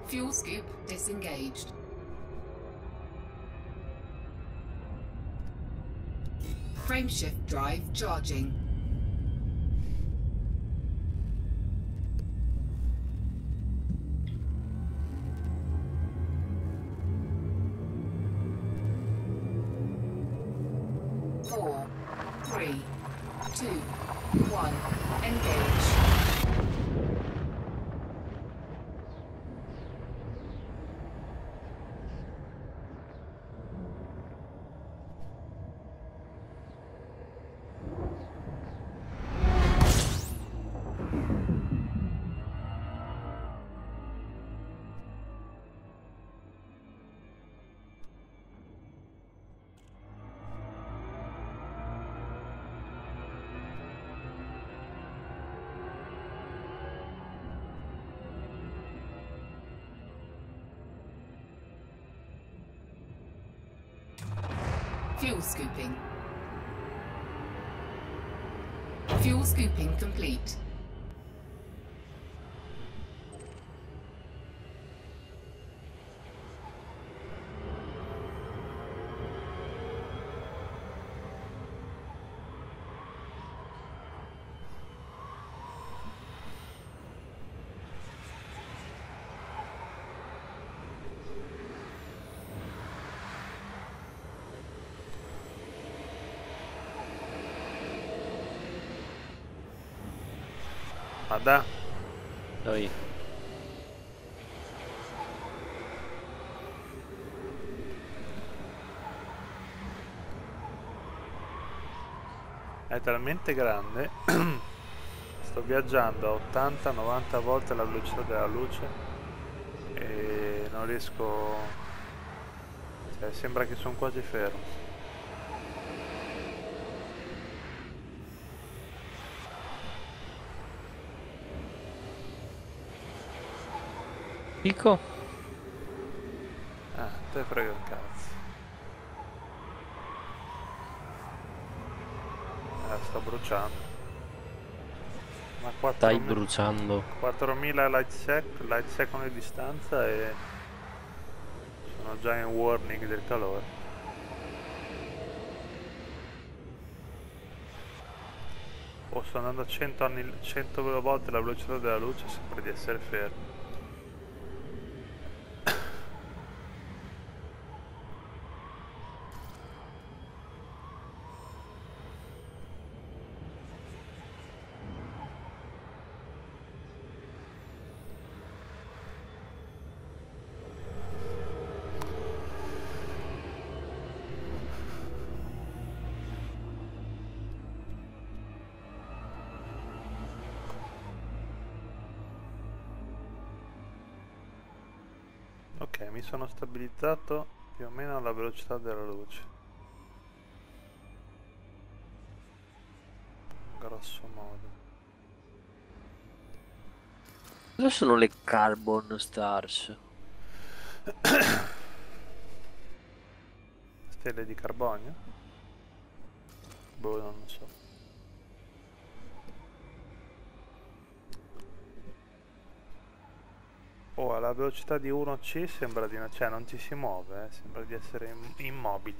Fuel scoop disengaged. Frameshift drive charging. Four, three, two, one, engage. Fuel scooping. Fuel scooping complete. Ada? Noi. È talmente grande. Sto viaggiando a 80-90 volte la velocità della luce e non riesco, cioè, sembra che sono quasi fermo. Pico? Ah, te frega un cazzo. Sto bruciando. Ma Stai 4.000 bruciando. 4000 light second di distanza e sono già in warning del calore. O sto andando a 100 volte la velocità della luce, sempre di essere fermo. Ok, mi sono stabilizzato più o meno alla velocità della luce. Grosso modo. Cosa sono le Carbon Stars? Stelle di carbonio? Boh, non lo so. Oh, alla velocità di 1C sembra di... cioè non ci si muove, sembra di essere immobili.